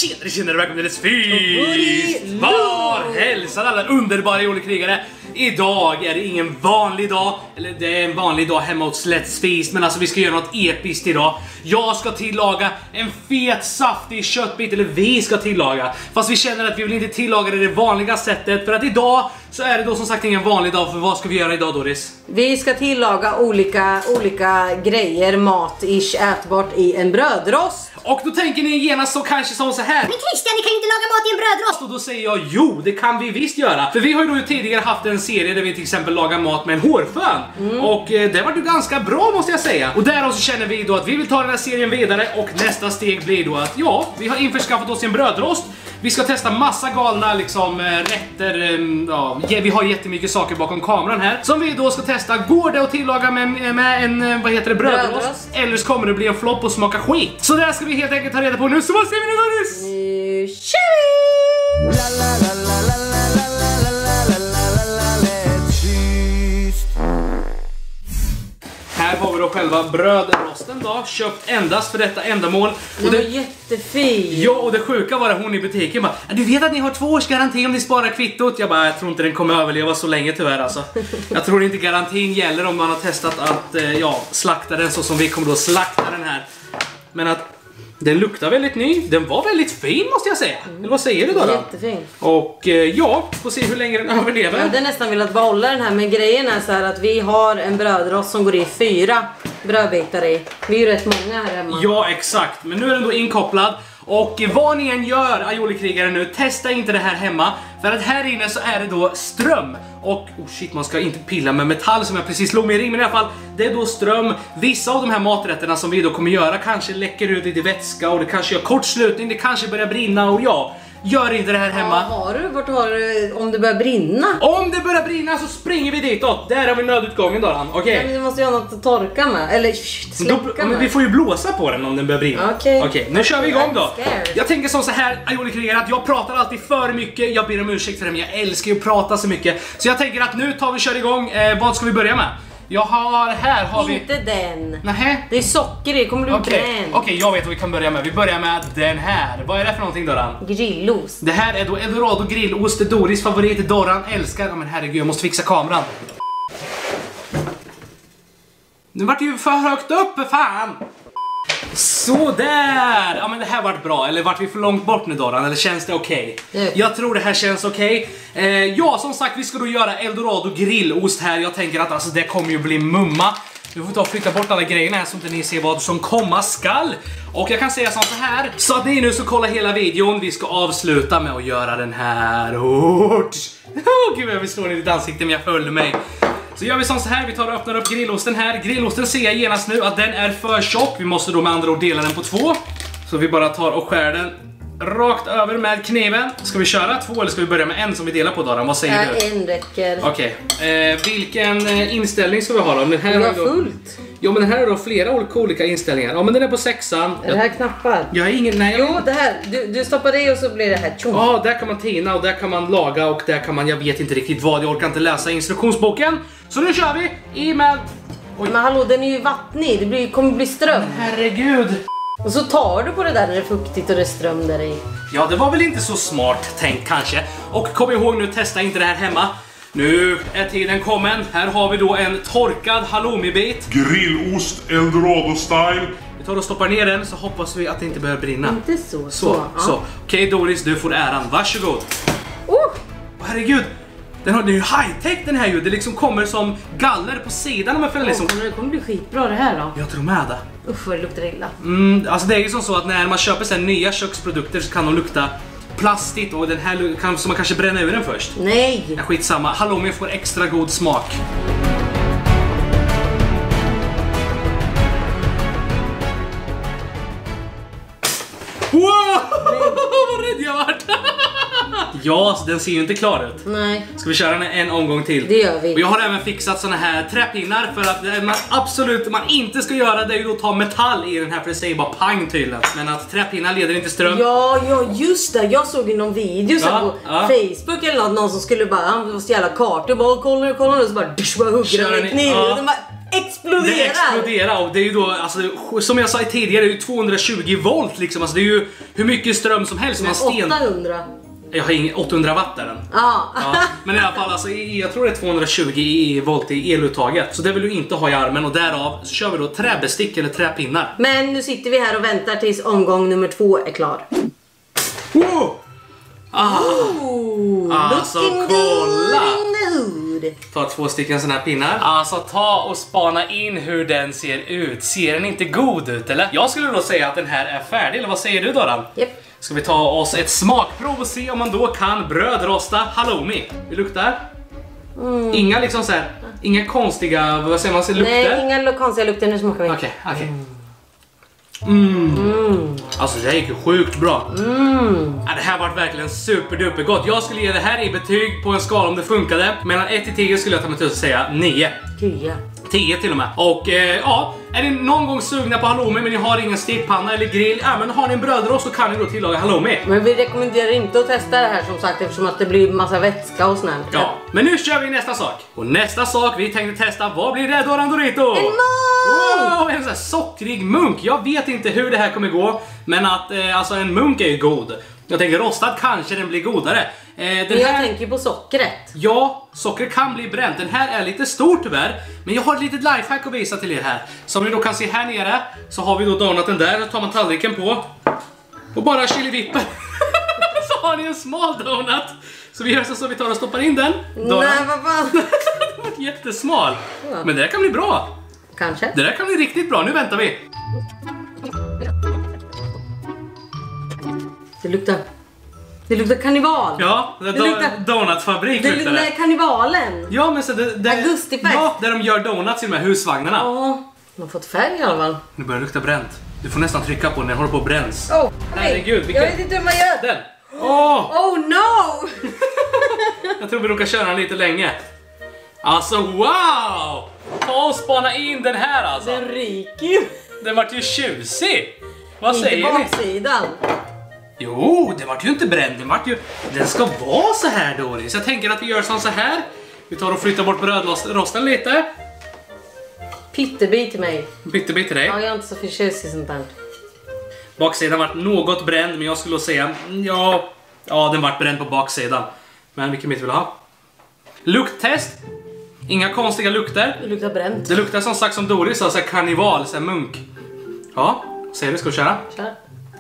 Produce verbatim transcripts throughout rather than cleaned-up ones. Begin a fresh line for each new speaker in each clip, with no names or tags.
Tjenare, tjenare, välkommen till Fys! Var hälsar alla underbara jolekrigare. Idag är det ingen vanlig dag, eller det är en vanlig dag hemma hos Let's Feast, men alltså vi ska göra något episkt idag. Jag ska tillaga en fet, saftig köttbit, eller vi ska tillaga. Fast vi känner att vi vill inte tillaga det det vanliga sättet, för att idag så är det då som sagt ingen vanlig dag. För vad ska vi göra idag, Doris?
Vi ska tillaga olika, olika grejer, mat-ish, ätbart i en brödrost.
Och då tänker ni genast så kanske som så här:
men Christian, ni kan ju inte laga mat i en brödrost.
Och då säger jag, jo, det kan vi visst göra. För vi har ju då tidigare haft en serie där vi till exempel lagar mat med en hårfön. Mm. Och eh, det var ju ganska bra, måste jag säga. Och därav så känner vi då att vi vill ta den här serien vidare. Och nästa steg blir då att, ja, vi har införskaffat oss en brödrost. Vi ska testa massa galna liksom rätter. Ja, vi har jättemycket saker bakom kameran här som vi då ska testa. Går det att tillaga med, med en, vad heter det, brödrost? brödrost? Eller så kommer det bli en flopp och smaka skit. Så det här ska vi helt enkelt ta reda på nu. Så vad säger vi nu, Doris?
Nu kör vi!
Här har vi då själva brödrosten då, köpt endast för detta ändamål.
Och det var jättefint.
Ja, och det sjuka var att hon i butiken bara: du vet att ni har två års garanti om ni sparar kvittot. Jag bara, jag tror inte den kommer överleva så länge tyvärr alltså. Jag tror inte garantin gäller om man har testat att eh, ja, slakta den så som vi kommer då slakta den här. Men att den luktar väldigt ny. Den var väldigt fin, måste jag säga. Mm. Eller vad säger du då? då?
Jättefin.
Och eh, ja, får se hur länge den överlever.
Jag hade nästan velat behålla den här, men grejen är så här att vi har en brödrost som går i fyra brödbitar i. Vi är ju rätt många här hemma.
Ja, exakt. Men nu är den då inkopplad. Och vad ni än gör, ajolekrigare, nu, testa inte det här hemma. För att här inne så är det då ström. Och, oh shit, man ska inte pilla med metall som jag precis slog med i ring. Men i alla fall, det är då ström. Vissa av de här maträtterna som vi då kommer göra kanske läcker ut lite vätska. Och det kanske gör kortslutning, det kanske börjar brinna. Och ja, gör inte det här hemma.
Ja, har du? Vart har du? Om det börjar brinna?
Om det börjar brinna så springer vi ditåt. Där har vi nödutgången då. Okej. Okay.
Ja, men du måste ju ha något att torka med. Eller släcka
då,
med.
Vi får ju blåsa på den om den börjar brinna.
Okej.
Okay. Okej, okay, nu kör vi igång då.
Scared.
Jag tänker som så här, ajolekrigare, att jag pratar alltid för mycket. Jag ber om ursäkt för det, men jag älskar ju att prata så mycket. Så jag tänker att nu tar vi och kör igång. Eh, vad ska vi börja med? Jag har, här har vi...
Inte den.
Nähä?
Det är socker i, kommer du
Okej,
okay.
okej, okay, jag vet vad vi kan börja med. Vi börjar med den här. Vad är det för någonting, Doran?
Grillost.
Det här är då Eldorado grillost. Doris favorit, Doran älskar. Ja, men herregud, jag måste fixa kameran. Nu vart det ju för högt upp, för fan! Så där! Ja, men det här vart bra. Eller vart vi för långt bort nu, Doran? Eller känns det okej? Okay?
Mm.
Jag tror det här känns okej. Okay. eh, Ja, som sagt, vi ska då göra Eldorado grillost här. Jag tänker att alltså, det kommer ju bli mumma. Vi får ta och flytta bort alla grejerna här så att ni ser vad som komma skall. Och jag kan säga som så här, så att ni nu ska kolla hela videon. Vi ska avsluta med att göra den här. Åh, gud, jag vill slå ner i ditt ansikte, men jag följde mig. Så gör vi som så här, vi tar och öppnar upp grillosten här. Grillosten ser jag genast nu att den är för tjock. Vi måste då med andra ord dela den på två. Så vi bara tar och skär den rakt över med kniven. Ska vi köra två eller ska vi börja med en som vi delar på, Doran? Vad säger
ja,
du?
En räcker.
Okej, okay. eh, vilken inställning ska vi ha då? Den här
det
är
var
då...
fullt.
Jo, men den här är då flera olika, olika inställningar. Ja, men den är på sexan.
Är det här knappar?
Jag har ingen... Nej, jag...
Jo, det här. Du, du stoppar det och så blir det här. Tjong.
Ja, där kan man tina och där kan man laga och där kan man... Jag vet inte riktigt vad. Jag orkar inte läsa instruktionsboken. Så nu kör vi i med...
Oj. Men hallå, den är ju vattnig. Det blir, kommer bli ström.
Herregud.
Och så tar du på det där när det är fuktigt och det är ström där i.
Ja, det var väl inte så smart tänkt kanske. Och kom ihåg nu, testa inte det här hemma. Nu är tiden kommen. Här har vi då en torkad halloumibit.
Grillost Eldorado-style.
Vi tar och stoppar ner den så hoppas vi att det inte börjar brinna.
Inte så.
Så,
så.
så.
Ja.
Okej, Doris, du får äran. Varsågod.
Oh!
Herregud. Den har, det är ju high-tech den här ju. Det liksom kommer som galler på sidan om jag följer liksom.
Oh, det kommer bli skitbra det här då.
Jag tror med det.
Usch, vad det luktar illa.
Mm, alltså det är ju som så att när man köper så här nya köksprodukter så kan de lukta plastigt och den här kan så man kanske bränna ur den först.
Nej.
Ja, skitsamma. Halloumi får extra god smak. Wow! Vad rädd jag vart. Ja, så den ser ju inte klar ut.
Nej.
Ska vi köra den en omgång till?
Det gör vi.
Och jag har även fixat såna här träpinnar för att det man absolut man inte ska göra det är ju att ta metall i den här för det säger bara pang tydligen. Men att träpinnar leder inte ström.
Ja, ja just det. Jag såg ju någon video så
Ja,
på
ja.
Facebook eller något, någon som skulle bara, han var så jävla kart och bara kolla nu, kolla nu, så bara dusch, bara hugger
Kör
den i
ni-
kniven
ja.
och den bara exploderar.
Det exploderar och det är ju då, alltså, som jag sa tidigare, det är ju tvåhundratjugo volt liksom. Alltså det är ju hur mycket ström som helst. Man sten...
åttahundra.
Jag har ingen åttahundra watt där den.
Ja.
Ja. Men i alla fall, alltså, jag tror det är tvåhundratjugo volt i eluttaget. Så det vill du inte ha i armen och därav så kör vi då träbestick eller träpinnar.
Men nu sitter vi här och väntar tills omgång nummer två är klar.
Wow! Ah.
Ooh,
Alltså
looking
kolla!
good in the hood.
Ta två stycken såna här pinnar. Alltså ta och spana in hur den ser ut. Ser den inte god ut eller? Jag skulle då säga att den här är färdig, eller vad säger du Doran?
Yep.
Ska vi ta oss ett smakprov och se om man då kan brödrosta halloumi. Det luktar. Mm. Inga liksom så här, inga konstiga, vad säger man, lukter?
Nej, inga konstiga lukter, nu smakar vi.
Okej, okay, okej. Okay. Mm. Mm. Alltså det här gick ju sjukt bra. Mm. Ja, det här var verkligen superduper gott. Jag skulle ge det här i betyg på en skala om det funkade. Mellan ett till tio skulle jag ta mig till att säga nio.
tio.
tio till och med. Och eh, ja, är ni någon gång sugna på halloumi men ni har ingen stekpanna eller grill, ja men har ni en brödrost så kan ni då tillaga halloumi.
Men vi rekommenderar inte att testa det här som sagt eftersom att det blir massa vätska och sånt.
Ja, men nu kör vi nästa sak. Och nästa sak vi tänkte testa, vad blir det Doran Dorito?
En munk!
Wow, en sån här sockrig munk. Jag vet inte hur det här kommer gå, men att eh, alltså en munk är ju god. Jag tänker rostad kanske den blir godare. Eh, den
men jag
här...
tänker på sockret.
Ja, socker kan bli bränt. Den här är lite stor tyvärr. Men jag har ett litet lifehack att visa till er här. Som ni då kan se här nere så har vi då donaten där. Då tar man tallriken på. Och bara chilivipper. Så har ni en smal donut. Så vi gör så, så vi tar och stoppar in den. Donut.
Nej, vad fan.
Den var jättesmal. Ja. Men det där kan bli bra.
Kanske.
Det där kan bli riktigt bra. Nu väntar vi.
Det luktar... Det luktar karneval.
Ja, det,
det luktar...
donutfabrik
det
luktar det.
Det karnevalen.
Ja, men så det... det
Augustifest.
Ja, där de gör donuts i de här husvagnarna.
Ja, de har fått färg i alla fall.
Nu börjar det lukta bränt. Du får nästan trycka på den, den håller på att bränns.
Oh,
herregud, vilken...
jag vet inte hur man gör.
Den! Åh!
Oh no!
Jag tror vi råkar köra den lite länge. Alltså wow! Ta och spana in den här alltså.
Den ryker ju.
Den vart ju tjusig. Vad
inte
säger ni?
baksidan.
Jo, den vart ju inte bränd. Den vart ju... Den ska vara så här Doris. Jag tänker att vi gör som så här. Vi tar och flyttar bort brödrosten lite.
Pyttebit till mig.
Pyttebit till dig.
Ja, jag är inte så förtjust i sånt där.
Baksidan vart något bränd, men jag skulle säga ja, ja, den vart bränd på baksidan. Men vilken bit vill du ha? Lukttest. Inga konstiga lukter.
Det luktar bränt.
Det luktar som sagt som Doris sa, så här karneval, så här munk. Ja, säger du, ska vi köra?
Kör.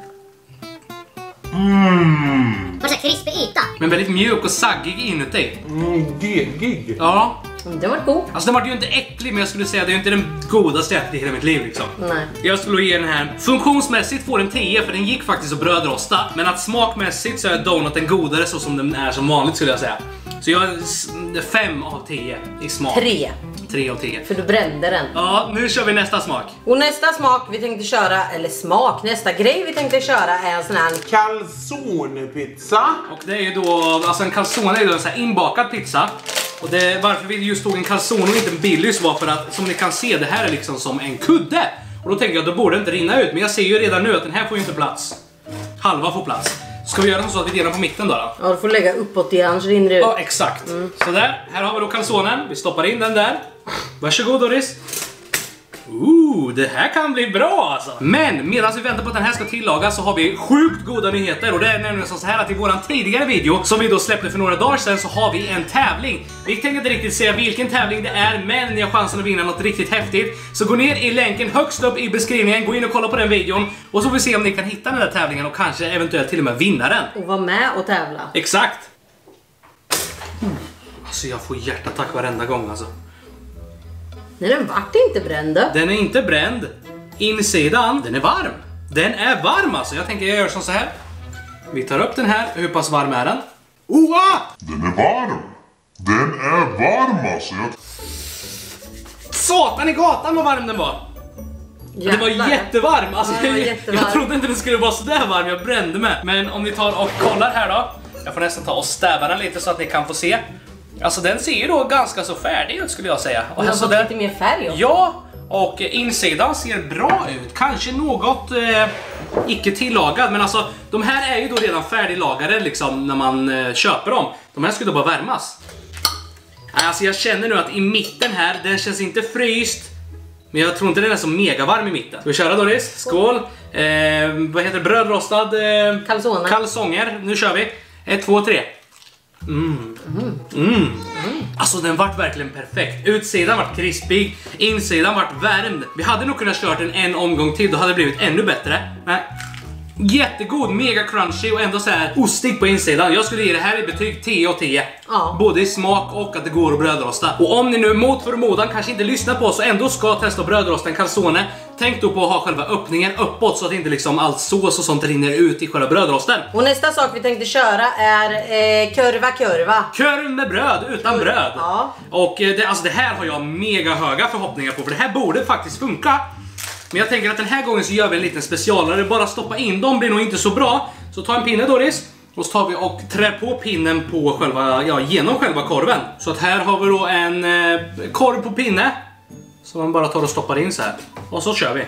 Mm.
Och så krispig yta.
Men väldigt mjuk och saggig inuti.
Mm, gegig.
Ja.
Den var god.
Alltså den var ju inte äcklig, men jag skulle säga att det är inte den godaste jag ätit i hela mitt liv liksom.
Nej.
Jag skulle ge den här funktionsmässigt får den tio, för den gick faktiskt att brödrosta. Men att smakmässigt så är donuten godare så som den är som vanligt skulle jag säga. Så jag är fem av tio i smak.
Tre.
tre av tio.
För du brände den.
Ja, nu kör vi nästa smak.
Och nästa smak vi tänkte köra, eller smak, nästa grej vi tänkte köra är en sån här...
Calzone-pizza.
Och det är ju då, alltså en calzone är ju en sån här inbakad pizza. Och det, varför vi just tog en calzone och inte en Billys var för att, som ni kan se, det här är liksom som en kudde. Och då tänker jag, då borde det inte rinna ut. Men jag ser ju redan nu att den här får ju inte plats. Halva får plats. Ska vi göra så att vi delar på mitten då? då?
Ja, du får lägga uppåt i, annars rinner det ut.
Ja, exakt. Mm. Så där, här har vi då calzonen. Vi stoppar in den där. Varsågod Doris. Ooh, det här kan bli bra alltså. Men medan vi väntar på att den här ska tillagas så har vi sjukt goda nyheter. Och det är nämligen så här att i våran tidigare video som vi då släppte för några dagar sedan så har vi en tävling. Vi tänkte inte riktigt säga vilken tävling det är, men ni har chansen att vinna något riktigt häftigt. Så gå ner i länken högst upp i beskrivningen, gå in och kolla på den videon. Och så får vi se om ni kan hitta den där tävlingen och kanske eventuellt till och med vinna den.
Och vara med och tävla.
Exakt. Alltså jag får hjärtattack varenda gång alltså.
Nej, den vart inte bränd.
Den är inte bränd. Insidan, den är varm. Den är varm alltså. Jag tänker jag gör som så här. Vi tar upp den här. Hur pass varm är den? Oa!
Den är varm. Den är varm alltså. Jag...
Satan i gatan vad varm den var.
Jävlar.
Det var jättevarm. Alltså,
Ja, det var
jag,
jättevarm.
jag trodde inte den skulle vara så där varm. Jag brände mig. Men om ni tar och kollar här då. Jag får nästan ta och stäva den lite så att ni kan få se. Alltså den ser ju då ganska så färdig ut skulle jag säga. Och
Den har
alltså,
fått
den...
lite mer färg också.
Ja, och insidan ser bra ut. Kanske något eh, icke tillagad, men alltså de här är ju då redan färdiglagade liksom när man eh, köper dem. De här skulle då bara värmas. Alltså jag känner nu att i mitten här, den känns inte fryst, Men jag tror inte den är så mega varm i mitten. Ska vi köra Doris? Skål! Eh, vad heter det? Brödrostad? Eh,
Calzone.
Kalsonger. Nu kör vi. Ett, två, tre. Mm. Mm. Mm. Alltså den vart verkligen perfekt. Utsidan vart krispig, insidan vart värmd. Vi hade nog kunnat kört den en omgång till, då hade det blivit ännu bättre. Men jättegod, mega crunchy och ändå så här ostig på insidan. Jag skulle ge det här i betyg tio av tio.
Ja.
Både i smak och att det går att brödrosta. Och om ni nu mot förmodan kanske inte lyssnar på oss och ändå ska testa brödrosta en calzone, tänk då på att ha själva öppningen uppåt så att inte liksom allt sås och sånt rinner ut i själva brödrosten.
Och nästa sak vi tänkte köra är eh, kurva kurva.
Korv med bröd utan bröd.
Ja.
Och eh, det, alltså det här har jag mega höga förhoppningar på, för det här borde faktiskt funka. Men jag tänker att den här gången så gör vi en liten specialare. Bara stoppa in dem blir nog inte så bra. Så ta en pinne Doris. Och så tar vi och trär på pinnen på själva, ja, genom själva korven. Så att här har vi då en eh, korv på pinne. Så man bara tar och stoppar in så här. Och så kör vi.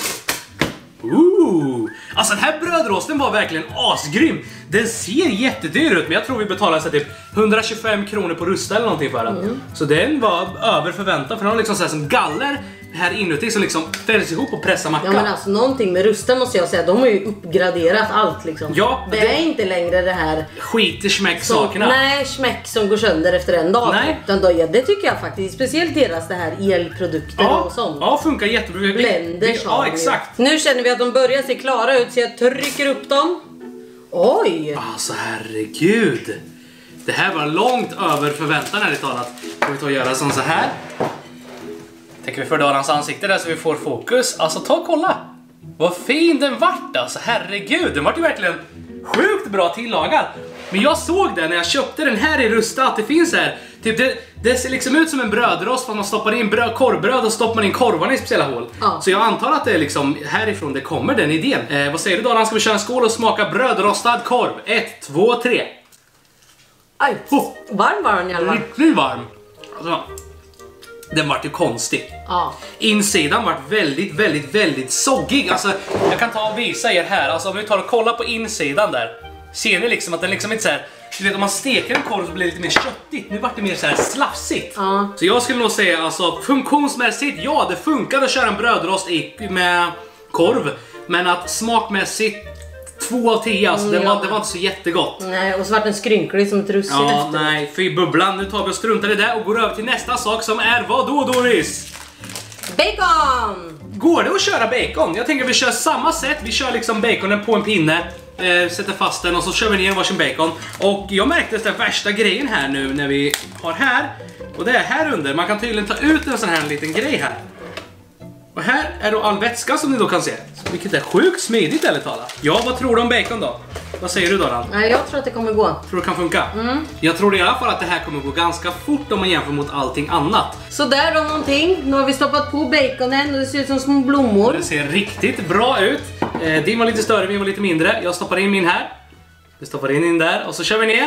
Ooh. Alltså den här brödrosten var verkligen asgrym. Den ser jättedyr ut, men jag tror vi betalar så typ hundratjugofem kronor på Rusta eller någonting för den. Mm. Så den var över förväntan, för den har liksom så här som galler här inuti som liksom fälls ihop och pressar macka.
Ja, men alltså någonting med Rusta måste jag säga, de har ju uppgraderat allt liksom.
Ja,
det, det är inte längre det här
skit i smäck
som,
sakerna.
Nej, smäck som går sönder efter en dag.
Nej.
Utan då, ja, det tycker jag faktiskt, speciellt deras det här elprodukter
Ja,
och sånt.
ja, funkar jättebra.
Blender,
ja, exakt.
Nu känner vi att de börjar se klara ut, så jag trycker upp dem. Oj!
Alltså herregud. Det här var långt över förväntan ärligt talat. Ska vi ta och göra som så här. Tänker vi för Darans ansikte där så vi får fokus. Alltså ta och kolla. Vad fin den vart alltså. Herregud, den vart ju verkligen sjukt bra tillagad. Men jag såg det när jag köpte den här i Rusta att det finns här. Typ det, det ser liksom ut som en brödrost fast man stoppar in bröd, korvbröd och stoppar in korvarna i speciella hål.
Ja.
Så jag antar att det är liksom härifrån det kommer den idén. Eh, vad säger du Daran? Ska vi köra en skål och smaka brödrostad korv? Ett, två, tre.
Aj,
Oh.
varm var den i alla fall.
Riktigt varm. Alltså, den vart ju konstig.
Ja.
Insidan vart väldigt, väldigt, väldigt soggig. Alltså, jag kan ta och visa er här. Alltså om vi tar och kollar på insidan där. Ser ni liksom att den liksom inte så här. Du vet om man steker en korv så blir det lite mer köttigt. Nu vart det mer så här slafsigt.
Ja.
Så jag skulle nog säga alltså funktionsmässigt, ja det funkar att köra en brödrost i, med korv. Men att smakmässigt två av tio, alltså
Mm,
det,
ja.
var, det var inte så jättegott.
Nej, och så vart den skrynklig som ett russin
Ja,
efter.
nej, fy bubblan. Nu tar vi och struntar i det och går över till nästa sak som är vad då Doris?
Bacon!
Går det att köra bacon? Jag tänker att vi kör samma sätt. Vi kör liksom baconen på en pinne, eh, sätter fast den och så kör vi ner varsin bacon. Och jag märkte den värsta grejen här nu när vi har här. Och det är här under. Man kan tydligen ta ut en sån här liten grej här. Och här är då all vätska som ni då kan se. Vilket är sjukt smidigt eller talat. Ja, vad tror du om bacon då? Vad säger du Doran?
Nej, jag tror att det kommer gå.
Tror det kan funka? Mm. Jag tror i alla fall att det här kommer gå ganska fort om man jämför mot allting annat.
Så där då någonting. Nu har vi stoppat på baconen och det ser ut som små blommor.
Det ser riktigt bra ut. Eh, din var lite större, min var lite mindre. Jag stoppar in min här. Vi stoppar in in där och så kör vi ner.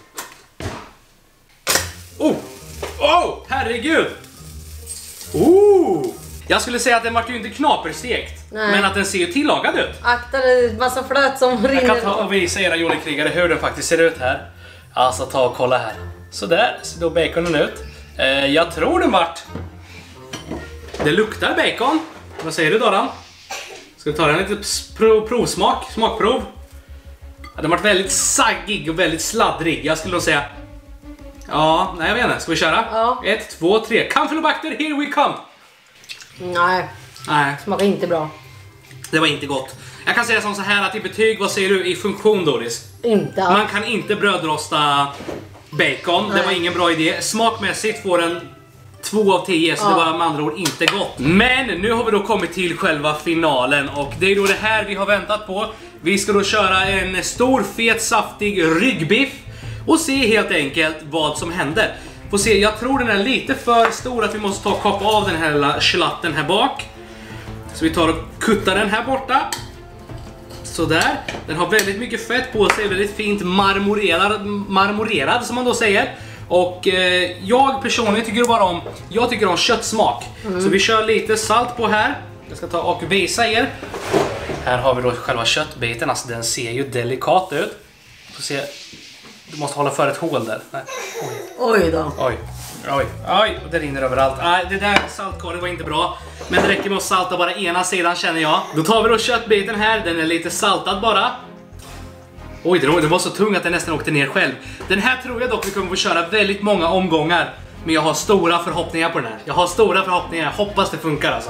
Oh! Oh! Herregud! Oh! Jag skulle säga att den var ju inte knaperstekt.
Nej.
Men att den ser ju tillagad ut.
Akta det, massa flöt som rinner.
Jag kan ta och visa era jordkrigare hur den faktiskt ser ut här. Alltså ta och kolla här. Så där ser då baconen ut. Eh, jag tror den vart. Det luktar bacon. Vad säger du Doran? Ska vi ta en liten prov, provsmak, smakprov? Ja, den vart väldigt saggig och väldigt sladdrig. Jag skulle nog säga. Ja, nej jag vet inte. Ska vi köra?
Ja.
Ett, två, tre. Campylobacter, here we come!
Nej,
Nej,
smakar inte bra.
det var inte gott. Jag kan säga som så här att i betyg, vad säger du i funktion Doris?
Inte alls.
Man kan inte brödrosta bacon,
Nej.
det var ingen bra idé. Smakmässigt får den två av tio, så
Ja.
det var med andra ord inte gott. Men nu har vi då kommit till själva finalen och det är då det här vi har väntat på. Vi ska då köra en stor, fet, saftig ryggbiff och se helt enkelt vad som händer. Får se, jag tror den är lite för stor att vi måste ta och kapa av den här lilla slatten här bak. Så vi tar och kuttar den här borta. Sådär. Den har väldigt mycket fett på sig, väldigt fint marmorerad, marmorerad som man då säger. Och eh, jag personligen tycker bara om, jag tycker om köttsmak. Mm. Så vi kör lite salt på här. Jag ska ta och visa er. Här har vi då själva köttbiten, alltså den ser ju delikat ut. Får se. Du måste hålla för ett hål där. Nej. Oj.
Oj då.
Oj. Oj, oj, och det rinner överallt. Nej, det där saltkornet var inte bra. Men det räcker med att salta bara ena sidan känner jag. Då tar vi då köttbiten här, den är lite saltad bara. Oj, det var så tung att den nästan åkte ner själv. Den här tror jag dock vi kommer få köra väldigt många omgångar. Men jag har stora förhoppningar på den här. Jag har stora förhoppningar, jag hoppas det funkar alltså.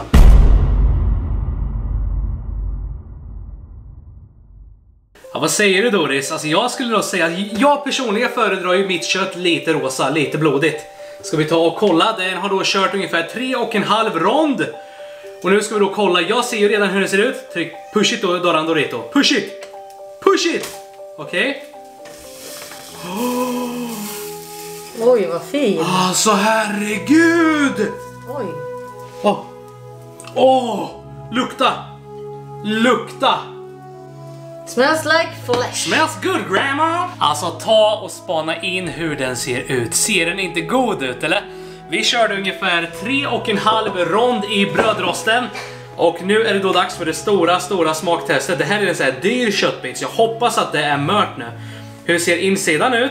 Ja, vad säger du Doris? Alltså jag skulle nog säga att jag personligen föredrar ju mitt kött lite rosa, lite blodigt. Ska vi ta och kolla, den har då kört ungefär tre och en halv rond. Och nu ska vi då kolla, jag ser ju redan hur det ser ut. Tryck push it då, Doran Dorito. Push it! Push it! Okej. Okay. Oh.
Oj, vad fin.
Alltså herregud!
Oj.
Åh! Oh. Oh. Lukta! Lukta!
Smells like flesh.
Smells good, grandma! Alltså ta och spana in hur den ser ut. Ser den inte god ut, eller? Vi körde ungefär tre och en halv rond i brödrosten. Och nu är det då dags för det stora, stora smaktestet. Det här är en sån här dyr köttbit, så jag hoppas att det är mört nu. Hur ser insidan ut?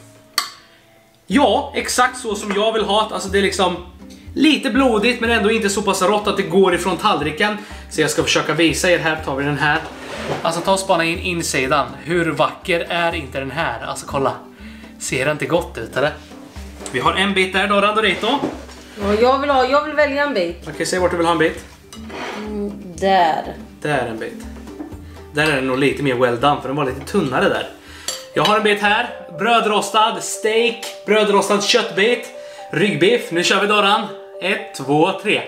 Ja, exakt så som jag vill ha. Alltså det är liksom lite blodigt men ändå inte så pass rått att det går ifrån tallriken. Så jag ska försöka visa er. Här tar vi den här. Alltså ta och spana in insidan. Hur vacker är inte den här? Alltså kolla. Ser det inte gott ut eller? Vi har en bit där då, Randorito.
Och jag vill ha, jag vill välja en bit.
Okej, säg vart du vill ha en bit.
Mm, där.
Där är en bit. Där är den nog lite mer well done för den var lite tunnare där. Jag har en bit här. Brödrostad steak, brödrostad köttbit, ryggbiff. Nu kör vi Doran. Ett, två, tre.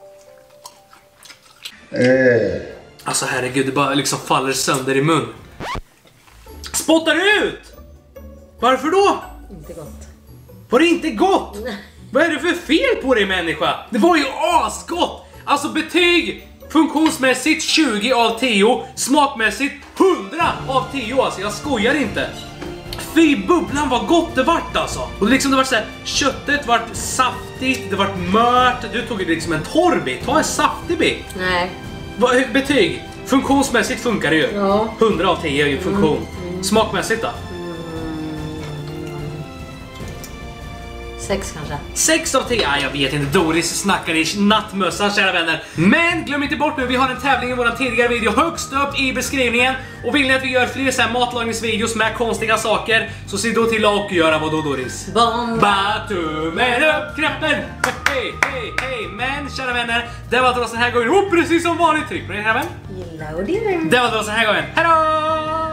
Åh.
Alltså herregud, det bara liksom faller sönder i mun. Spottar ut! Varför då?
Inte gott.
Var det inte gott? Vad är det för fel på dig människa? Det var ju asgott! Alltså betyg funktionsmässigt tjugo av tio, smakmässigt hundra av tio. Alltså jag skojar inte. Fy bubblan vad gott det vart alltså. Och liksom det var så här, köttet vart saftigt, det vart mört. Du tog ju liksom en torr bit, ta en saftig bit.
Nej.
Va, betyg? Funktionsmässigt funkar det ju.
Ja.
hundra av tio är ju funktion.
Mm, mm.
Smakmässigt då?
Sex kanske.
sex av tio, ah, jag vet inte, Doris snackar i nattmössan kära vänner. Men glöm inte bort nu, vi har en tävling i vår tidigare video högst upp i beskrivningen. Och vill ni att vi gör fler så här matlagningsvideos med konstiga saker, så se då till att göra vad då Doris?
Bomba!
Tummen upp, knappen! Hej, hej, hej! Men kära vänner, det var det oss den här gången. Oh, precis som vanligt, tryck på den här vän.
Gilla och det.
Det var det oss den här gången. Hejdå!